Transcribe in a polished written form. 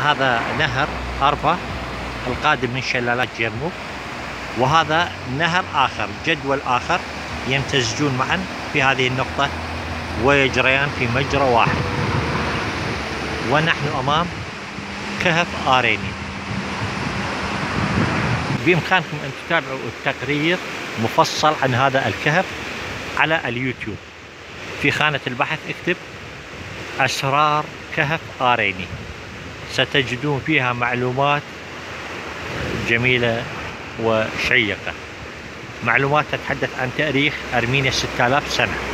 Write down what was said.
هذا نهر أربا القادم من شلالات جرموك، وهذا نهر آخر جدول آخر يمتزجون معا في هذه النقطة ويجريان في مجرى واحد. ونحن أمام كهف آريني. بإمكانكم أن تتابعوا التقرير مفصل عن هذا الكهف على اليوتيوب. في خانة البحث اكتب أسرار كهف آريني، ستجدون فيها معلومات جميلة وشيقة، معلومات تتحدث عن تاريخ أرمينيا 6000 سنة.